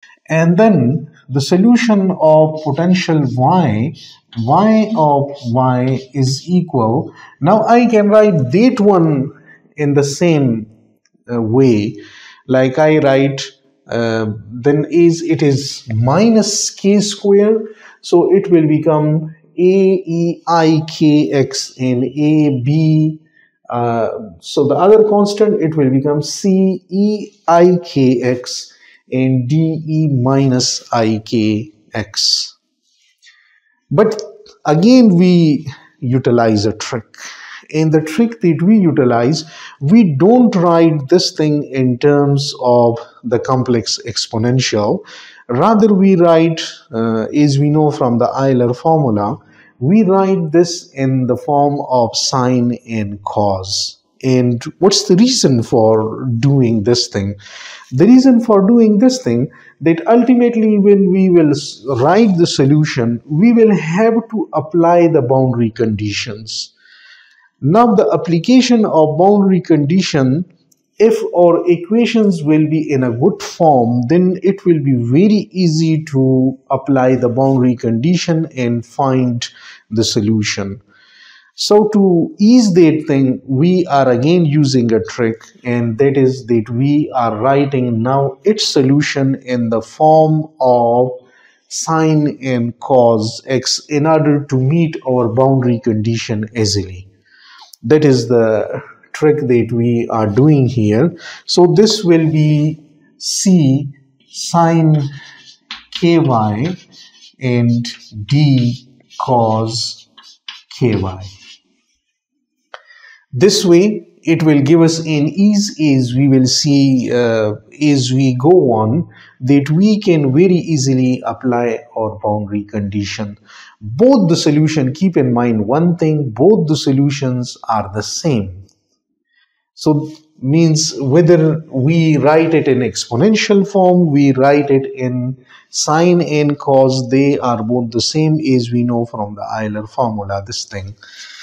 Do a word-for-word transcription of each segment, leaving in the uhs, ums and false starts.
And then the solution of potential y, y of y is equal. Now I can write that one in the same uh, way, like I write uh, then is it is minus k square, so it will become a e I k x and a b, uh, so the other constant, it will become c e I k x and de minus I k x. But again we utilize a trick. In the trick that we utilize, we don't write this thing in terms of the complex exponential. Rather we write, uh, as we know from the Euler formula, we write this in the form of sine and cos. And what's the reason for doing this thing? The reason for doing this thing, that ultimately when we will write the solution, we will have to apply the boundary conditions. Now the application of boundary condition, if our equations will be in a good form, then it will be very easy to apply the boundary condition and find the solution. So to ease that thing, we are again using a trick, and that is that we are writing now its solution in the form of sine and cos x in order to meet our boundary condition easily. That is the trick that we are doing here. So this will be c sine ky and d cos ky. This way it will give us an ease, as we will see uh, as we go on, that we can very easily apply our boundary condition. Both the solution, keep in mind one thing, both the solutions are the same. So means whether we write it in exponential form, we write it in sine and cos, they are both the same, as we know from the Euler formula, this thing.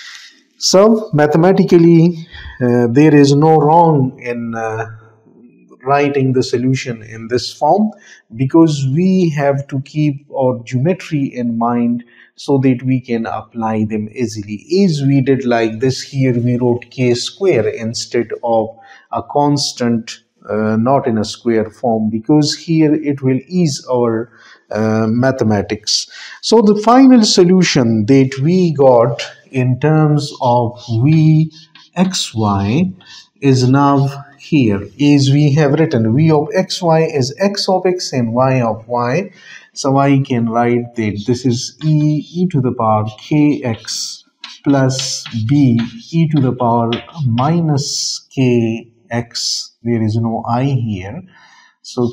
So mathematically uh, there is no wrong in uh, writing the solution in this form, because we have to keep our geometry in mind so that we can apply them easily. As we did like this here, we wrote k square instead of a constant, uh, not in a square form, because here it will ease our uh, mathematics. So the final solution that we got in terms of v xy is now here, as we have written v of xy is x of x and y of y. So I can write that this is e e to the power kx plus b e to the power minus kx. There is no I here, so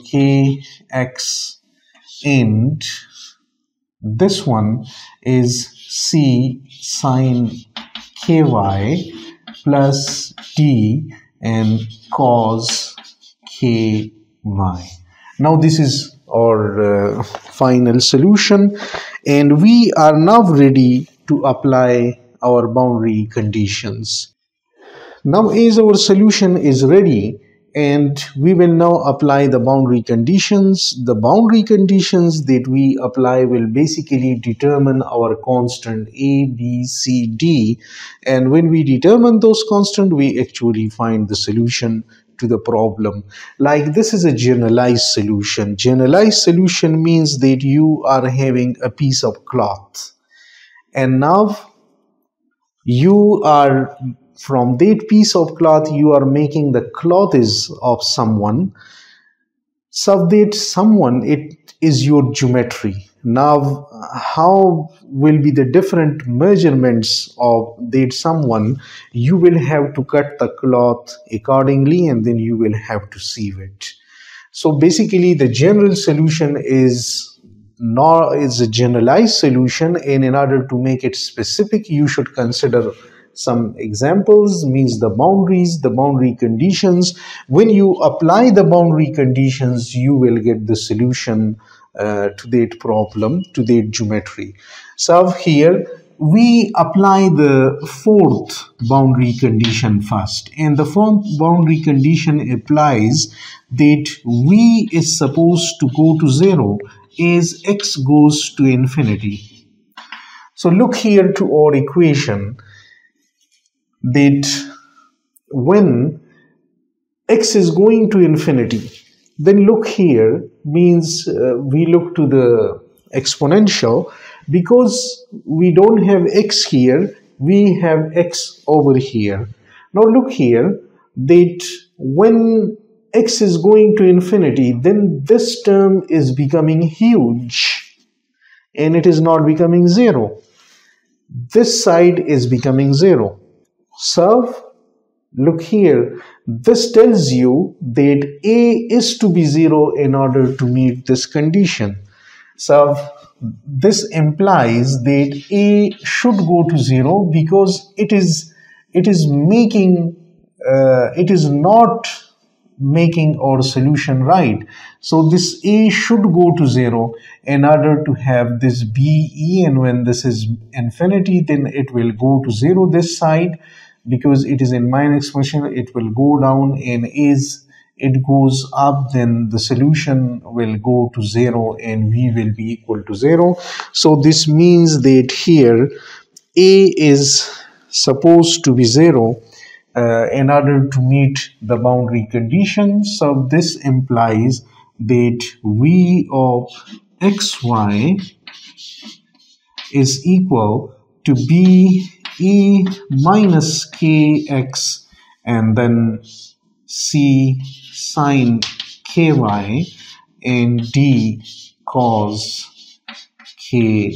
kx, and this one is c sine ky plus d and cos ky. Now this is our uh, final solution, and we are now ready to apply our boundary conditions. Now as our solution is ready, and we will now apply the boundary conditions. The boundary conditions that we apply will basically determine our constant a, b, c, d, and when we determine those constants, we actually find the solution to the problem. Like this is a generalized solution. Generalized solution means that you are having a piece of cloth, and now you are, from that piece of cloth, you are making the clothes of someone, so that someone, it is your geometry. Now how will be the different measurements of that someone? You will have to cut the cloth accordingly, and then you will have to sieve it. So basically the general solution is not is a generalized solution, and in order to make it specific, you should consider some examples, means the boundaries, the boundary conditions. When you apply the boundary conditions, you will get the solution uh, to that problem, to that geometry. So here we apply the fourth boundary condition first, and the fourth boundary condition applies that v is supposed to go to zero as x goes to infinity. So look here to our equation that when x is going to infinity, then look here means uh, we look to the exponential. Because we don't have x here, we have x over here. Now look here that when x is going to infinity, then this term is becoming huge and it is not becoming zero. This side is becoming zero. So look here, this tells you that a is to be zero in order to meet this condition. So this implies that a should go to zero because it is it is making uh, it is not making our solution right. So this a should go to zero in order to have this be, and when this is infinity, then it will go to zero this side. Because it is in minus expression, it will go down, and as it goes up, then the solution will go to zero and v will be equal to zero. So this means that here a is supposed to be zero uh, in order to meet the boundary condition. So this implies that v of xy is equal to b e minus kx and then c sine ky and d cos ky.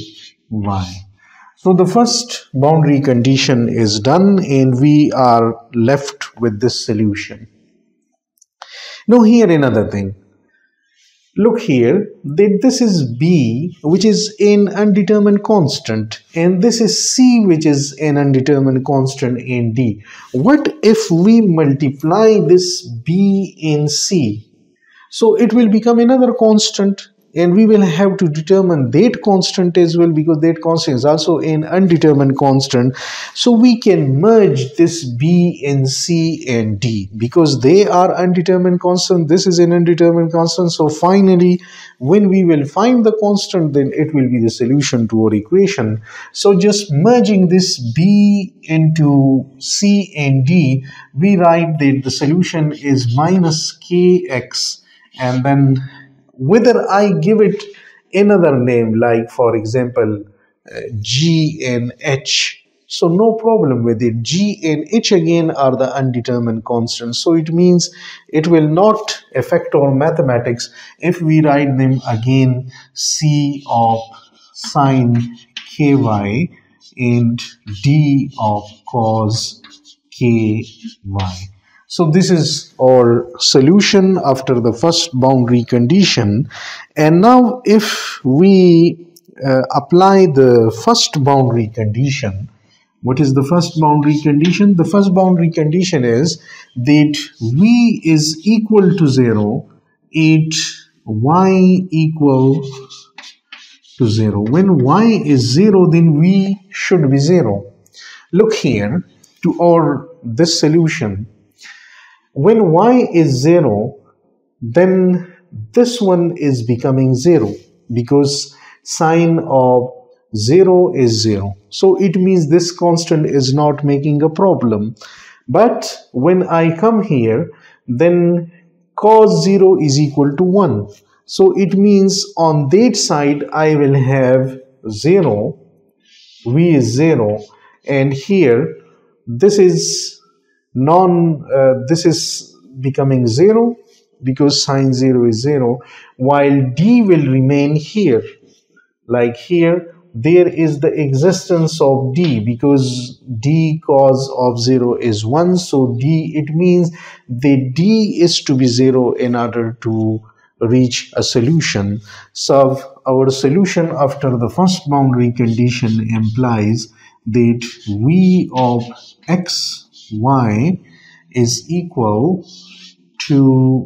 So the first boundary condition is done and we are left with this solution. Now here another thing. Look here that this is b, which is an undetermined constant, and this is c, which is an undetermined constant in d. What if we multiply this b in c? So it will become another constant, and we will have to determine that constant as well, because that constant is also an undetermined constant. So we can merge this b and c and d because they are undetermined constant. This is an undetermined constant. So finally, when we will find the constant, then it will be the solution to our equation. So just merging this b into c and d, we write that the solution is minus kx, and then whether I give it another name, like for example uh, G and H, so no problem with it. G and H again are the undetermined constants, so it means it will not affect our mathematics if we write them again C of sine ky and D of cos ky. So this is our solution after the first boundary condition. And now if we uh, apply the first boundary condition, what is the first boundary condition? The first boundary condition is that v is equal to zero at y equal to zero. When y is zero, then v should be zero. Look here to our this solution. When y is zero, then this one is becoming zero because sine of zero is zero. So it means this constant is not making a problem. But when I come here, then cos zero is equal to one. So it means on that side I will have zero, v is zero, and here this is non uh, this is becoming zero because sine zero is zero, while d will remain here. Like here there is the existence of d because d cos of zero is one, so d, it means that d is to be zero in order to reach a solution. So our solution after the first boundary condition implies that v of x y is equal to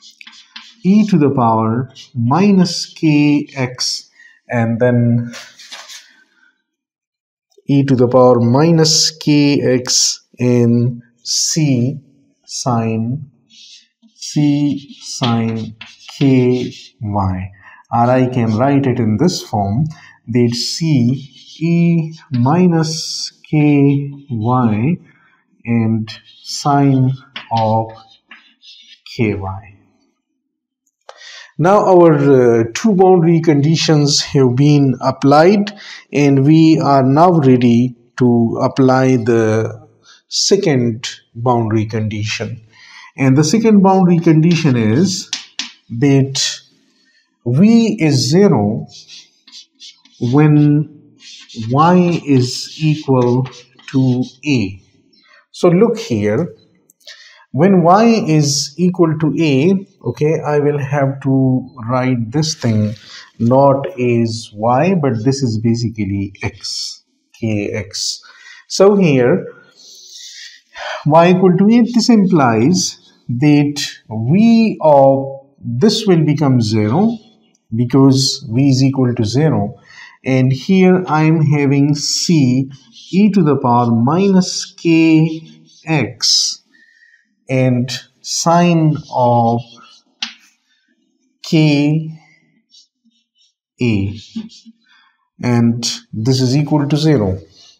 e to the power minus kx and then e to the power minus kx in c sine c sine ky, or I can write it in this form, that c e minus ky and sine of ky. Now our uh, two boundary conditions have been applied, and we are now ready to apply the second boundary condition. And the second boundary condition is that v is zero when y is equal to a. So look here, when y is equal to a, okay, I will have to write this thing not as y, but this is basically x, kx. So here y equal to a, this implies that v of this will become zero because v is equal to zero, and here I am having c e to the power minus kx and sine of k a, and this is equal to zero.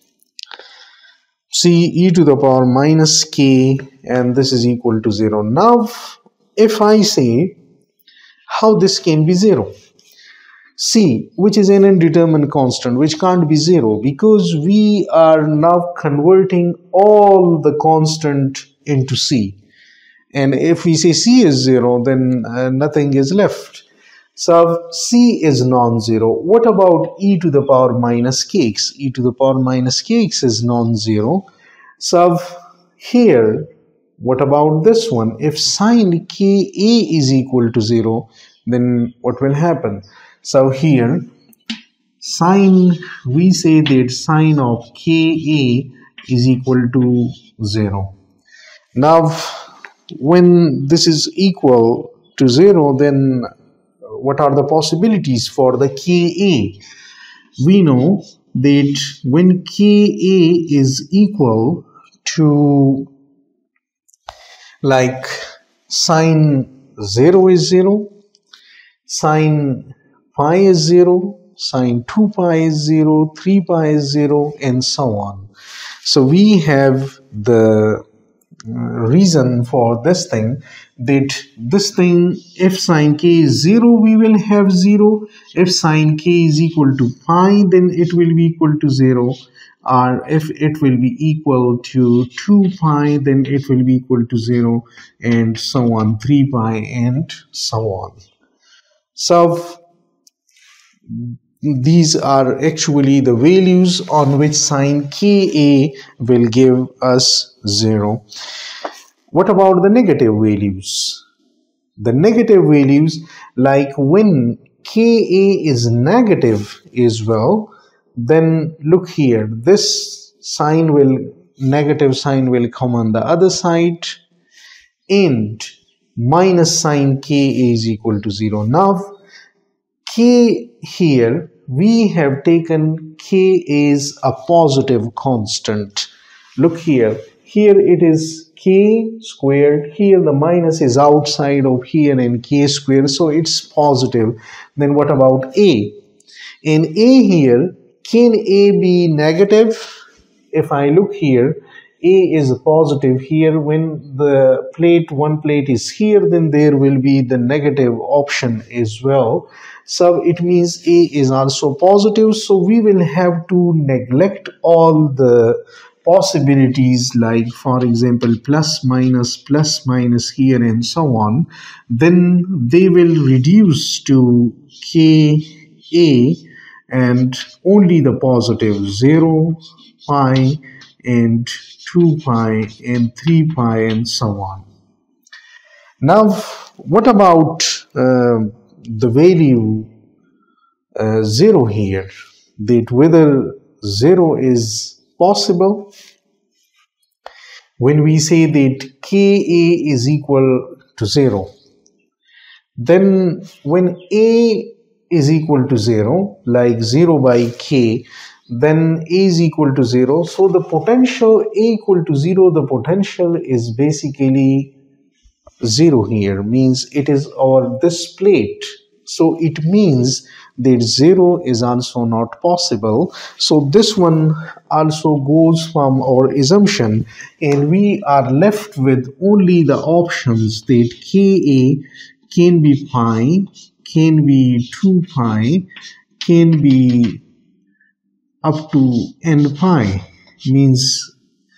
C e to the power minus k, and this is equal to zero. Now if I say how this can be zero, c, which is an indeterminate constant, which can't be zero because we are now converting all the constant into c, and if we say c is zero, then uh, nothing is left. So c is non-zero. What about e to the power minus kx? E to the power minus kx is non-zero. So here, what about this one? If sine ka is equal to zero, then what will happen? So here, sine, we say that sine of ka is equal to zero. Now, when this is equal to zero, then what are the possibilities for the ka? We know that when ka is equal to, like, sine zero is zero, sine pi is zero, sine two pi is zero, three pi is zero, and so on. So we have the reason for this thing, that this thing, if sine k is zero, we will have zero. If sine k is equal to pi, then it will be equal to zero. Or if it will be equal to two pi, then it will be equal to zero, and so on, three pi, and so on. So these are actually the values on which sine ka will give us zero. What about the negative values? The negative values, like when ka is negative as well, then look here, this sign will, negative sign will come on the other side, and minus sine ka is equal to zero. Now k here, we have taken k as a positive constant. Look here, here it is k squared, here the minus is outside of here and k squared, so it's positive. Then what about a? In a here, can a be negative? If I look here, a is positive here. When the plate, one plate is here, then there will be the negative option as well. So it means a is also positive. So we will have to neglect all the possibilities, like for example plus minus, plus minus here and so on. Then they will reduce to ka and only the positive, zero, pi, and two pi, and three pi, and so on. Now what about uh, the value uh, zero here, that whether zero is possible? When we say that ka is equal to zero, then when a is equal to zero, like zero by k, then A is equal to zero. So the potential A equal to zero, the potential is basically zero here, means it is our this plate. So it means that zero is also not possible. So this one also goes from our assumption, and we are left with only the options that Ka can be pi, can be two pi, can be up to n pi, means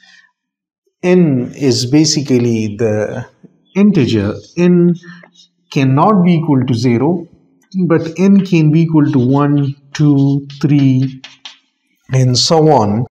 n is basically the integer. N cannot be equal to zero, but n can be equal to one, two, three, and so on.